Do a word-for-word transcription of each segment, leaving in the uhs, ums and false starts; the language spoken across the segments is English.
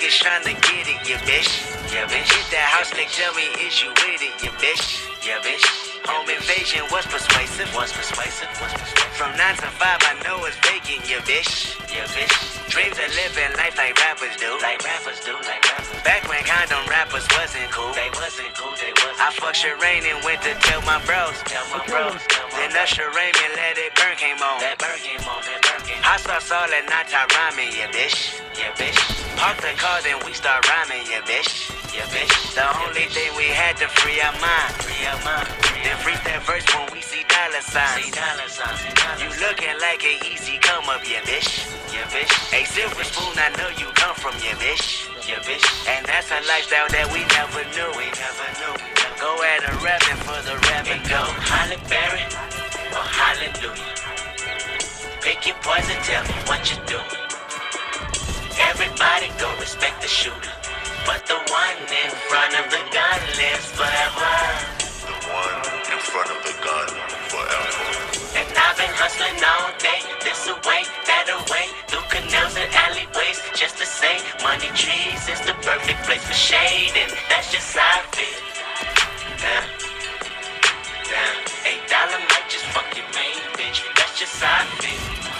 niggas tryna get it, you bitch. Yeah, bitch. Hit that house, nigga, tell me is you with it, you bitch. Yeah, bitch. Home invasion was persuasive. Was persuasive. Was persuasive. From nine to five, I know it's vacant, you bitch. Yeah, bitch. Dreams of living life like rappers do. Like rappers do. Like rappers. Back when condom rappers wasn't cool. They wasn't cool. They wasn't. I fucked Shireen and went to tell my bros. Tell my bros. Tell my then Usher Raymond let it burn came on. That burn came on. That burn came on. I saw all that night I rhyming, yeah, bitch. Yeah, bitch. Park the cars and we start rhyming, yeah, bitch. Yeah, bitch. The only thing we had to free our mind. Free our mind. Then freak that verse when we see dollar signs. See dollar signs. You looking like an easy come up, yeah, bitch. Yeah, bitch. A silver spoon, I know you come from, yeah, bitch. Yeah, bitch. And that's a lifestyle that we never knew. We never knew. Go at a rapping for the rapping. Go Holly Berry or Hallelujah. Pick your poison, tell me what you do. Everybody go respect the shooter, but the one in front of the gun lives forever. The one in front of the gun forever. And I've been hustling all day, this away, that away, through canals and alleyways, just to say, money trees is the perfect place for shade, and that's just how I feel. Damn, damn, eight dollar might just fuck your main bitch, that's just how I feel.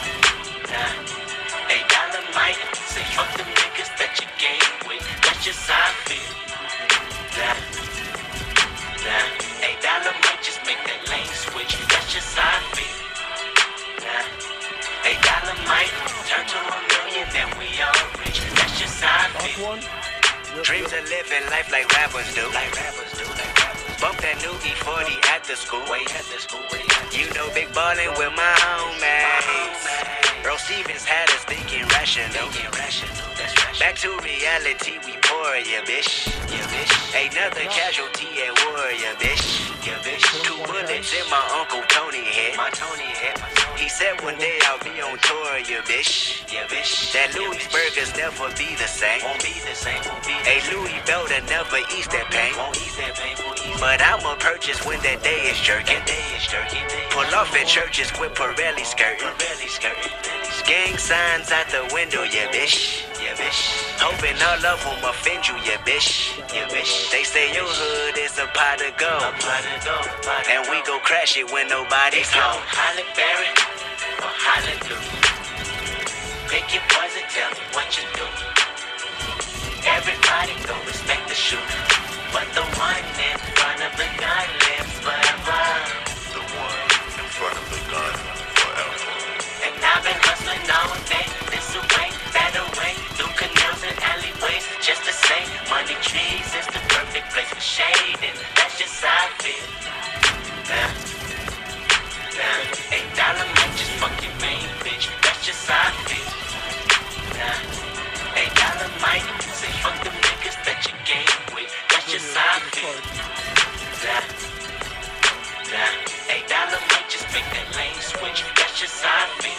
Damn, eight dollar might say fuck the niggas that you game with, that's just how I feel. Damn, damn, eight dollar might just make that lane switch, that's just how I feel. Damn, eight dollar might turn to a million, then we all rich, that's just how I feel. Dreams of living life like rappers do. Like rappers do, like rappers. Bump that new E forty at the school. Wait, at the school, wait. You know big ballin' with my homies. Earl Stevens had us thinking rational. Thinking rational, that's rational. Back to reality, we pour, yeah, bitch. Yeah, bitch. Another casualty at war, yeah, bitch. Yeah, bitch. Two bullets in my Uncle Tony head. My Tony head, my Tony. He said one day I'll be on tour, yeah, bitch. Yeah, bitch. That Louis burgers never be the same. Won't be the same, won't be the same. A Louis belt that never ease that pain. Won't ease that pain, won't ease. But I'ma purchase when that day is jerking. Day is jerking. Pull off at churches with Pirelli skirting. Pirelli skirting. Gang signs out the window, yeah, bitch. Yeah, bitch. Hoping all of them offend you, yeah, bitch. Yeah, bitch. They say your hood is a pot of gold. A pot of gold. And we go crash it when nobody's home. Holly Berry or Hallelujah. Pick your poison, tell me what you do. Everybody go respect the shooter, but the one in front of the gun lives forever. The one in front of the gun forever. And I've been hustling all day, this away, that away, through canals and alleyways, just to say, money trees is the perfect place for shade, and that's just how I feel. Damn, damn, eight dollar might just fuck your main bitch, that's just how I feel. Damn, eight dollar might say fuck the niggas that you game with, that's just how I feel. Damn, damn, eight dollar might just make that lane switch, that's just how I feel.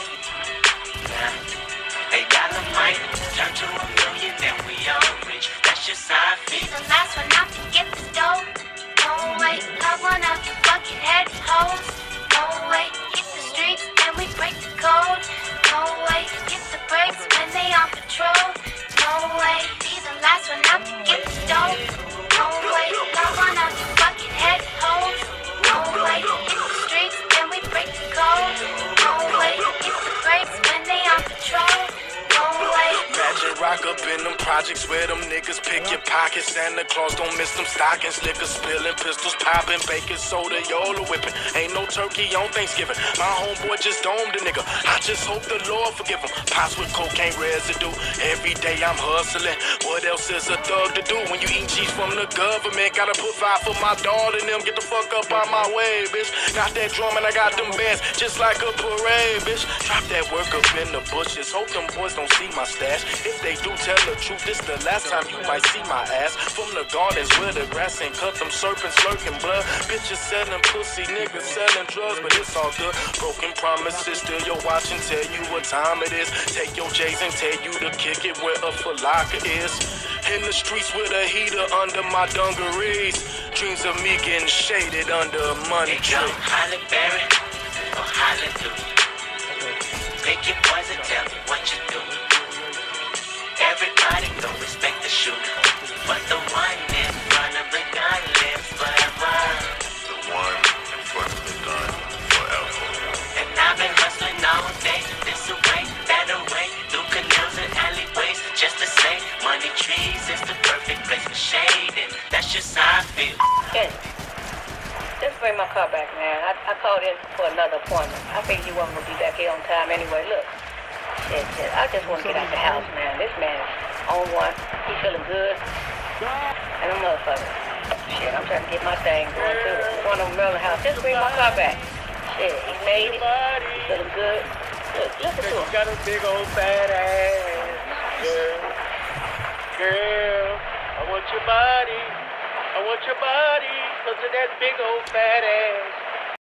Damn, eight dollar might turn to a million, then we all rich, that's just how I feel. The last one out to get the dough. No way, love one of you fucking head hoes. No way, hit the streets and we break the code. No way, get the brakes when they on patrol. No way, be the last one out to get the dough. No way, love one of you fucking head hoes. No way, hit the streets and we break the code. No way, get the brakes when they on patrol. No way. Magic rock up in them projects where them niggas pick your pockets. Santa Claus don't miss them stockings. Liquor spilling, pistols popping, baking soda, Yola whipping. Ain't no turkey on Thanksgiving. My homeboy just domed a nigga. I just hope the Lord forgive him. Pots with cocaine residue. Every day I'm hustling. What else is a thug to do when you eat cheese from the government? Gotta put five for my daughter and them. Get the fuck up out my way, bitch. Got that drum and I got them bands just like a parade, bitch. Drop that work up in the bushes. Hope them boys don't see my stash. If they do, tell the truth, this the last time you might see my ass. From the gardens where the grass ain't cut, them serpents lurking blood. Bitches selling pussy, niggas selling drugs, but it's all good. Broken promises, still your watch and tell you what time it is. Take your J's and tell you to kick it where a falaka is. In the streets with a heater under my dungarees. Dreams of me getting shaded under a money tree. Holly Berry or Hallelujah. Pick your poison, tell me what you do. Everybody go respect the shooter. But the one in front of the gun lives forever. The one in front of the gun forever. And I've been hustling all day, this away, that away, through canals and alleyways, just to say, money trees is the perfect place for shading. That's just how I feel. Kendrick, just bring my car back, man. I, I called in for another appointment. I figured you weren't gonna be back here on time anyway. Look, shit, shit. I just want to get out the house, man. This man is on one. He feeling good. And a motherfucker. Shit, I'm trying to get my thing going too. One of them Maryland house. Just bring my car back. Shit, he made it. He feeling good. Look, listen to him. Got a big old fat ass, girl. Girl, I want your body. I want your body, cause of that big old fat ass.